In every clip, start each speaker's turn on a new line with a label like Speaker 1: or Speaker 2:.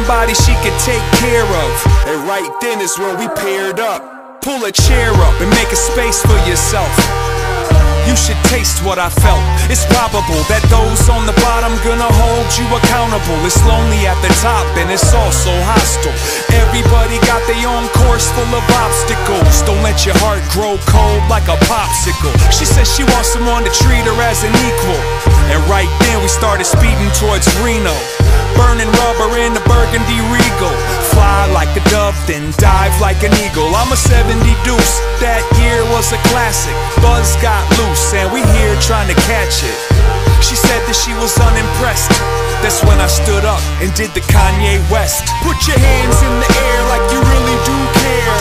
Speaker 1: somebody she could take care of. And right then is when we paired up. Pull a chair up and make a space for yourself. You should taste what I felt. It's probable that those on the bottom gonna hold you accountable. It's lonely at the top and it's also hostile. Everybody got their own course full of obstacles. Don't let your heart grow cold like a popsicle. She says she wants someone to treat her as an equal. And right then we started speeding towards Reno, burning rubber in the burgundy Regal. Fly like a dove, then dive like an eagle. I'm a 70 deuce, that year was a classic. Buzz got loose and we here trying to catch it. She said that she was unimpressed. That's when I stood up and did the Kanye West. Put your hands in the air like you really do care.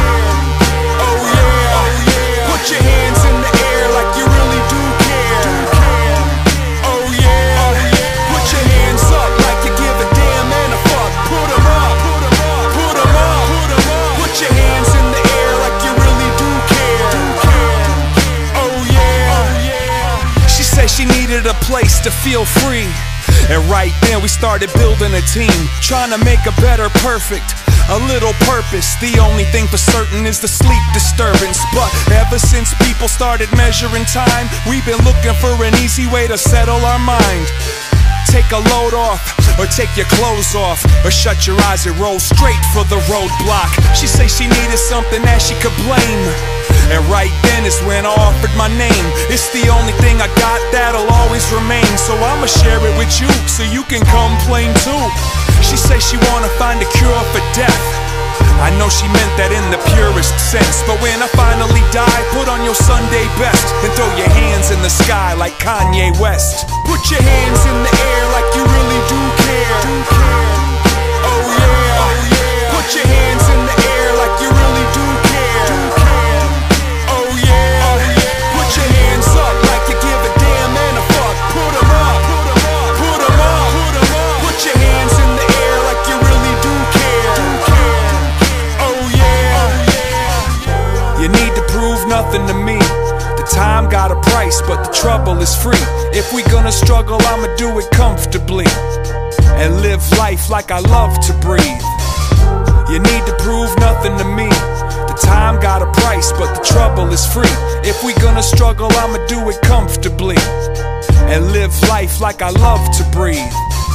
Speaker 1: Oh yeah. Put your hands in the air like you really do care. Oh yeah. Put your hands up like you give a damn and a fuck. Put 'em up. Put 'em up. Put your hands in the air like you really do care. Oh yeah. She said she needed a place to feel free. And right then we started building a team, trying to make a better perfect. A little purpose, the only thing for certain is the sleep disturbance. But ever since people started measuring time, we've been looking for an easy way to settle our mind. Take a load off, or take your clothes off, or shut your eyes and roll straight for the roadblock. She say she needed something that she could blame. And right then is when I offered my name. It's the only thing I got that'll always remain. So I'ma share it with you, so you can complain too. She say she wanna find a cure for death. I know she meant that in the purest sense. But when I finally die, put on your Sunday best and throw your hands in the sky like Kanye West. Put your hands in the air like you really do care. Oh yeah. Put your hands in the air like you really do care. Oh yeah. Put your hands up like you give a damn and a fuck. Put 'em up. Put 'em up. Put your hands in the air like you really do care. Oh yeah. You need to prove nothing to me. The time got a price, but the trouble is free. If we gonna struggle, I'ma do it comfortably and live life like I love to breathe. You need to prove nothing to me. The time got a price, but the trouble is free. If we gonna struggle, I'ma do it comfortably and live life like I love to breathe.